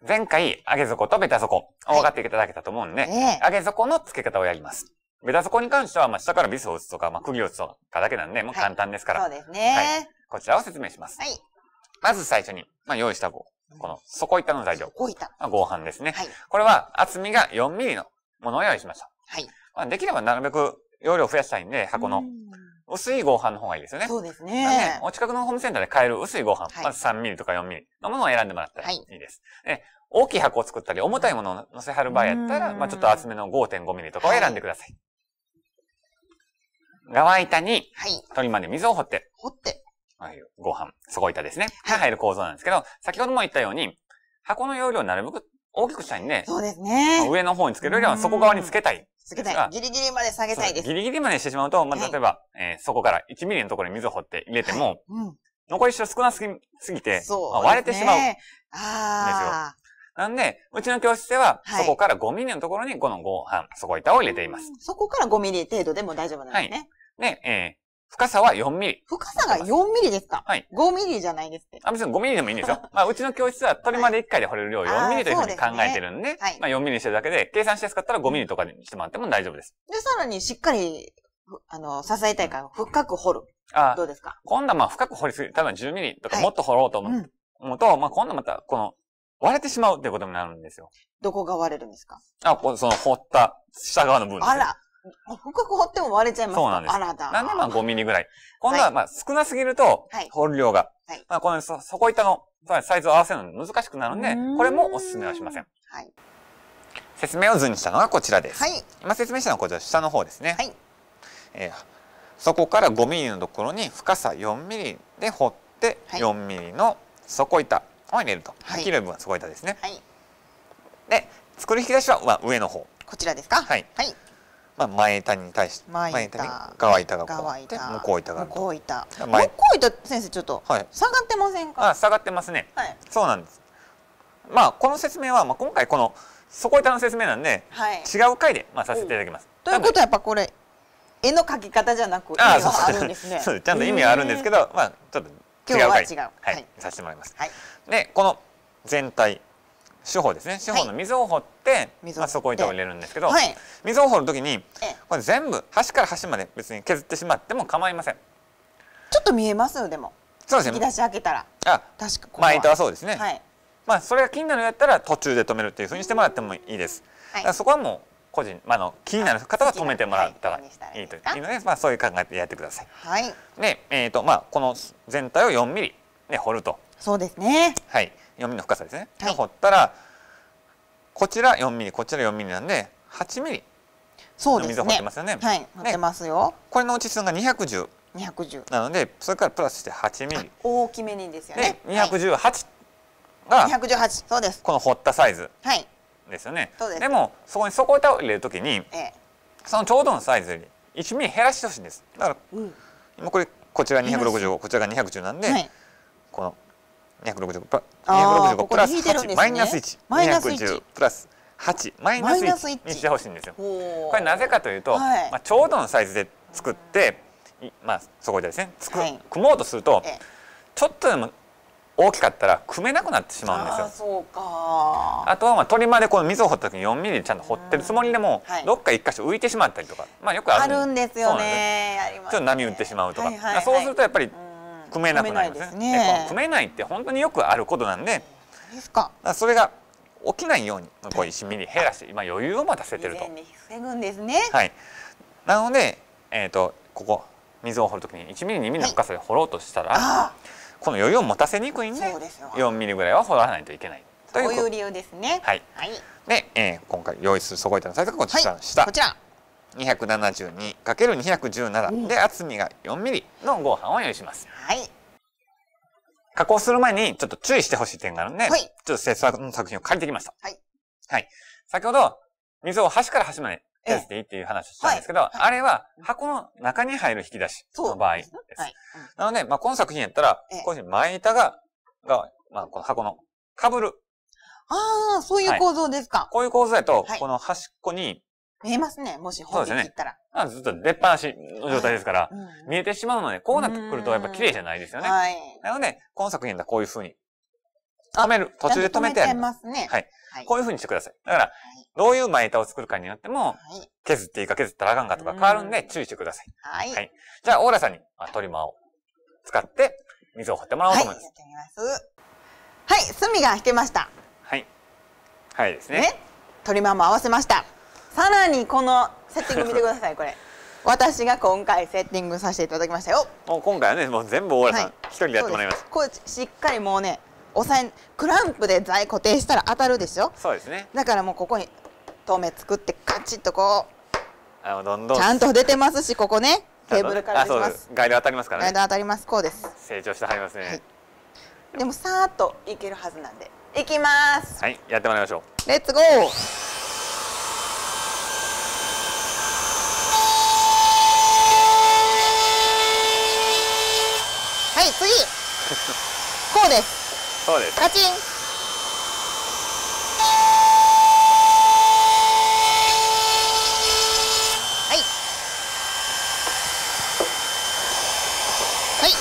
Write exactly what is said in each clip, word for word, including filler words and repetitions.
前回、上げ底とベタ底、分かっていただけたと思うんで、 ええ上げ底の付け方をやります。ベタ底に関しては、まあ、下からビスを打つとか、まあ、釘を打つとかだけなんで、もう簡単ですから。 そうですね。 はい。こちらを説明します。 はい。 まず最初に、まあ、用意したこの底板の材料。 底板。 まあ、合板ですね。 はい。 これは厚みがよんミリのものを用意しました。 はい。 まあ、できればなるべく容量を増やしたいんで、箱の薄い合板の方がいいですよね。 そうですね。 お近くのホームセンターで買える薄い合板、はい、まずさんミリとかよんミリのものを選んでもらったらいいです。はい、で大きい箱を作ったり、重たいものを乗せはる場合やったら、まあちょっと厚めの ごてんごミリとかを選んでください。はい、側板に、取りまで水を掘って、 掘って、 合板、底板ですね。が入る構造なんですけど、先ほども言ったように、箱の容量をなるべく大きくしたいんで、 そうですね。 上の方につけるよりは底側につけたい。 つけたい。ギリギリまで下げたいです。 ギリギリまでしてしまうと、まあ、例えば、はい、えー、そこからいちミリのところに水を掘って入れても、はい、うん、残り量少なすぎ、すぎて、まあ、割れてしまうんですよ。あなんで、うちの教室では、はい、そこからごミリのところにこの合板、底板を入れています。 そこからごミリ程度でも大丈夫なんですね。 はい。で、えー、深さはよんミリ。 深さがよんミリですか？はい。ごミリじゃないですって。 あ、別にごミリでもいいんですよ。まあ、うちの教室は取りまでいっかいで掘れる量よんミリというふうに考えてるんで、はい、まあよんミリにしてるだけで、計算しやすかったらごミリとかにしてもらっても大丈夫です。 で、さらにしっかり、あの、支えたいから深く掘る。 ああ。 どうですか？ 今度はまあ深く掘りすぎ、多分じゅうミリとかもっと掘ろうと思う、はい、思うと、まあ今度また、この、割れてしまうっていうことになるんですよ。 どこが割れるんですか？ あ、その掘った下側の部分です、ね。 あら。深く掘っても割れちゃいますか？ そうなんです。 あらだ。 なんでまあごミリぐらい。今度はまあ少なすぎると、掘る量が。はい。まあこの底板のサイズを合わせるの難しくなるんで、これもお勧めはしません。はい。説明を図にしたのがこちらです。はい。今説明したのはこちら下の方ですね。はい。えー、そこからごミリのところに深さよんミリで掘ってよんミリの底板を入れると。はい。黄色い部分は底板ですね。はい。で、作る引き出しは上の方。 こちらですか？はい。はい。 まあ前板に対して、 前板に側板がこうあって、向こう板が向こう板。向こう板先生ちょっと下がってませんか？ あ、下がってますね。はい。そうなんです。まあこの説明はまあ今回この底板の説明なんで、違う回でまあさせていただきます。 ということはやっぱこれ絵の描き方じゃなく意味があるんですね。 そう、ちゃんと意味はあるんですけど、まあちょっと違う回。 今日は違う。 はい。させてもらいます。はい。でこの全体。四方ですね。四方の溝を掘って、まあ底板を入れるんですけど、溝を掘るときに、これ全部端から端まで別に削ってしまっても構いません。 ちょっと見えますよでも。 そうですね。 引き出し開けたら。 あ、 確か前板はそうですね。はい。まあそれが気になるやったら途中で止めるっていうふうにしてもらってもいいです。そこはもう個人、まあの気になる方は止めてもらったらいいというので、まあそういう考えでやってください。はい。で、えっとまあこの全体をよんミリで掘ると。 そうですね。 はい。よんミリの深さですね。掘ったら。こちらよんミリ、こちらよんミリなんで、はちミリの水を掘ってますよね。 はい、掘ってますよ。 これのうち数がにひゃくじゅう。 にひゃくじゅう。 なので、それからプラスしてはちミリ。 大きめにですよね。 で、にひゃくじゅうはちが、 にひゃくじゅうはち、そうです。 この掘ったサイズですよね。でも、そこに底板を入れるときに、そのちょうどのサイズよりいちミリ減らしてほしいんです。だから、今これ、こちらにひゃくろくじゅうご、こちらがにひゃくじゅうなんで、この、にひゃくろくじゅうごプラスはちマイナスいち、にひゃくじゅうプラスはちマイナスいちにしてほしいんですよ。これなぜかというと、まあちょうどのサイズで作ってまあそこでですね組もうとするとちょっとでも大きかったら組めなくなってしまうんですよ。 そうか。 あとはまあ取りまでこの水を掘った時によんミリでちゃんと掘ってるつもりでもどっか一箇所浮いてしまったりとかまあよくあるんですよね。 ちょっと波打ってしまうとかそうするとやっぱり組めなくなりますね。組めないって本当によくあることなんで、それが起きないようにこういちミリ減らして今余裕を持たせてると。 防ぐんですね。 はい。なのでえっとここ水を掘るときにいちミリにミリの深さで掘ろうとしたら、この余裕を持たせにくいんでよんミリぐらいは掘らないといけない。 そういう理由ですね。 はい。で今回用意する底板のサイズがこちらの下。 こちら。 にひゃくななじゅうにかけるにひゃくじゅうなな で厚みがよんミリの合板を用意します。はい。加工する前にちょっと注意してほしい点があるんで、はい、ちょっと制作の作品を借りてきました。はい。はい。先ほど水を端から端まで削っていいっていう話をしたんですけど、はい、あれは箱の中に入る引き出しの場合です。はい、なので、まあこの作品やったら、こういうふうに前板が、が、まあこの箱の被る。 ああ、そういう構造ですか。はい、 こういう構造だと、この端っこに、 見えますね。もし掘って切ったら。 そうですね。ずっと出っ放しの状態ですから、はいうん、見えてしまうので、こうなってくるとやっぱ綺麗じゃないですよね。はい、なので、この作品だこういう風に止める。途中で止めてやります。 止めてますね。 はい。こういう風にしてください。だから、どういう前板を作るかによっても、削っていいか削ったらあかんかとか変わるんで注意してください。 はい。 はい。じゃあ、オーラさんにトリマーを使って溝を掘ってもらおうと思います。 はい、やってみます。はい、隅が引けました。 はい。はいですね。ね。 トリマーも合わせました。さらにこのセッティング見てください、これ。私が今回セッティングさせていただきましたよ。 もう今回はね、もう全部オーラさん一人でやってもらいます。 こうしっかりもうね、押さえ、クランプで材固定したら当たるでしょ。 そうですね。 だからもうここに留め作ってカチッとこう。 あのどんどん。 ちゃんと出てますし、ここね、テーブルから出てます。 ガイド当たりますからね。 ガイド当たります。こうです。 成長してはりますね。はい、 でもさーっといけるはずなんで。いきます。 はい、やってもらいましょう。 レッツゴー。はい、次。こうです。 そうです。 カチン。はい。はい。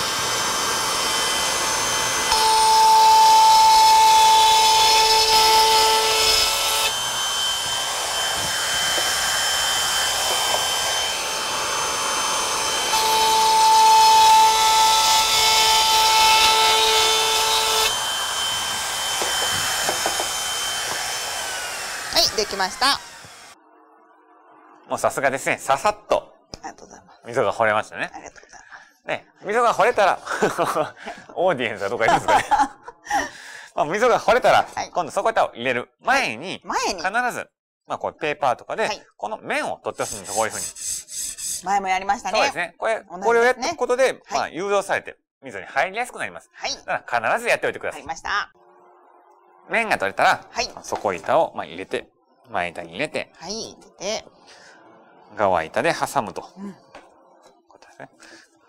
できました。 もうさすがですね。ささっと。 ありがとうございます。 溝が掘れましたね。 ありがとうございます。 ね、溝が掘れたら、オーディエンスはどこかいいですかね。まあ、溝が掘れたら、はい、今度底板を入れる前に、はい、前に必ず、まあ、こう、ペーパーとかで、はい、この面を取ってほしいんです。こういうふうに。 前もやりましたね。 そうですね。これ、ね、これをやっていくことで、はい、まあ、誘導されて、溝に入りやすくなります。はい。だから必ずやっておいてください。 わかりました。 面が取れたら、はい、底板を、まあ、入れて、前板に入れて、 はい、入れて、 側板で挟むと。うん、ことですね。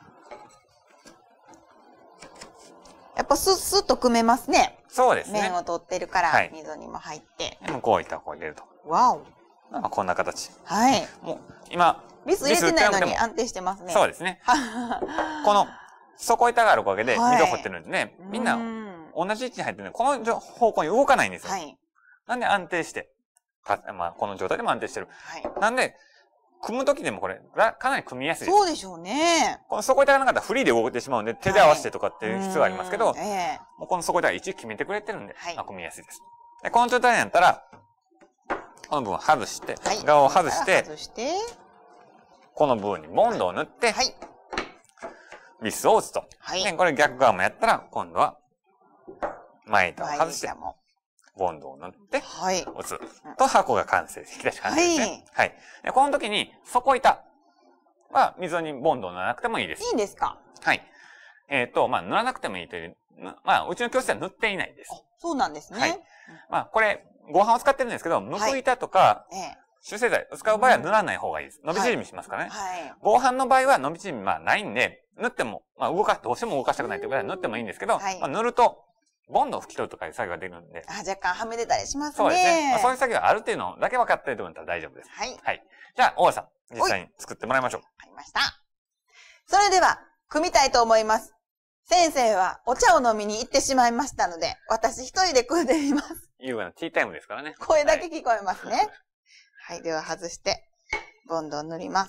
やっぱスッスッと組めますね。 そうですね。 面を取ってるから、はい、溝にも入って。 向こう板をこう入れると。 わお。 なんかこんな形。 はい。 もう、今、 ビス入れてないのに安定してますね。 そうですね。この、底板があるおかげで、溝掘ってるんでね、みんな、同じ位置に入ってるので、この方向に動かないんですよ。はい。なんで安定して、まあ、この状態でも安定してる。はい。なんで、組むときでもこれ、かなり組みやすいです。 そうでしょうね。 この底板がなかったらフリーで動いてしまうんで、手で合わせてとかっていう必要がありますけど、はい、えー、もうこの底板は位置決めてくれてるんで、はい、まあ、組みやすいです。で、この状態になったら、この部分を外して、はい、側を外して、 外してこの部分にボンドを塗って、はい、ビスを打つと。はい、で、これ逆側もやったら、今度は、前板を外して、ボンドを塗って、はい。打つ。と、箱が完成。引き出し完成ですね。はい。で、この時に、底板は、溝にボンドを塗らなくてもいいです。 いいんですか？ はい。えっと、まあ、塗らなくてもいいという、まあ、うちの教室では塗っていないです。 そうなんですね。 はい。まあ、これ、合板を使ってるんですけど、むく板とか、修正剤を使う場合は塗らない方がいいです。伸び縮みしますからね。はい。合板の場合は伸び縮み、まあ、ないんで、塗っても、まあ、動か、どうしても動かしたくないという場合は塗ってもいいんですけど、まあ、塗ると、ボンドを拭き取るとかいう作業ができるんで。 あ、若干はみ出たりしますね。 そうですね。まあ、そういう作業があるっていうのだけ分かっていると思ったら大丈夫です。はい。はい。じゃあ、大和さん、実際に作ってもらいましょう。わかりました。それでは、組みたいと思います。先生はお茶を飲みに行ってしまいましたので、私一人で組んでみます。 優雅なティータイムですからね。 声だけ聞こえますね。はい、はい、では外して、ボンドを塗ります。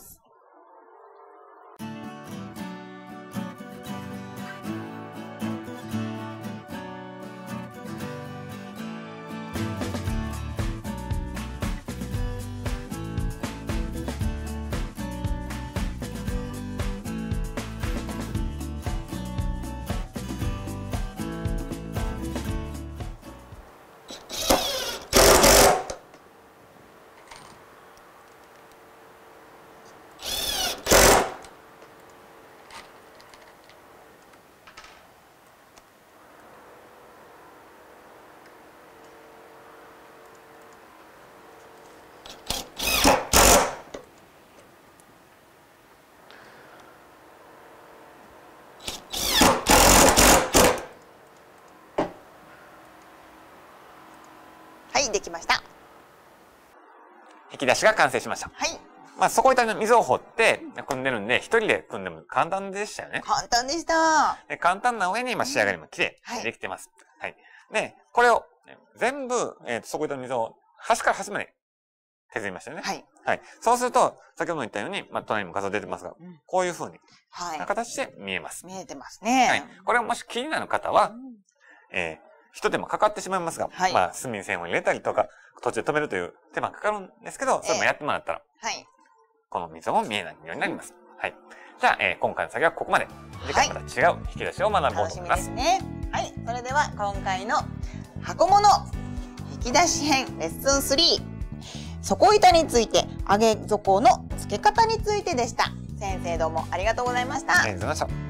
はい、できました。 引き出しが完成しました。はい。まあ、底板の溝を掘って組んでるんで、一人で組んでも簡単でしたよね。 簡単でした。 で簡単な上に、まあ、仕上がりも綺麗にできてます。はい。 で、これを全部、えー、底板の溝を端から端まで削りましたよね。はい。はい。そうすると、先ほど言ったように、まあ、隣にも画像出てますが、うん、こういう風に、はい。な形で見えます。 見えてますね。はい。 これもし気になる方は、うん、えー、一手間かかってしまいますが、はい。まあ、隅線を入れたりとか、途中で止めるという手間かかるんですけど、それもやってもらったら、えー、はい。この溝も見えないようになります。うん、はい。じゃあ、えー、今回の作業はここまで。次回また違う引き出しを学ぼうと思います。 楽しみですね。はい。それでは、今回の箱物引き出し編レッスンスリー。底板について、上げ底の付け方についてでした。先生どうもありがとうございました。 ありがとうございま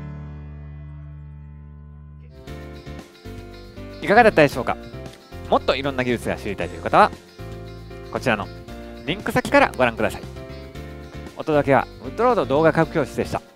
した。いかがだったでしょうか。もっといろんな技術が知りたいという方は、こちらのリンク先からご覧ください。お届けはウッドロード動画科学教室でした。